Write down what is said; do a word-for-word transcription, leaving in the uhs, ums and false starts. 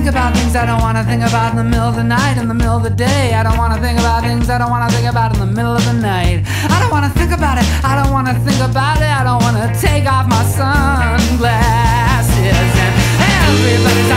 think about things I don't wanna think about in the middle of the night, in the middle of the day. I don't wanna think about things I don't wanna think about in the middle of the night. I don't wanna think about it, I don't wanna think about it. I don't wanna take off my sunglasses. And everybody's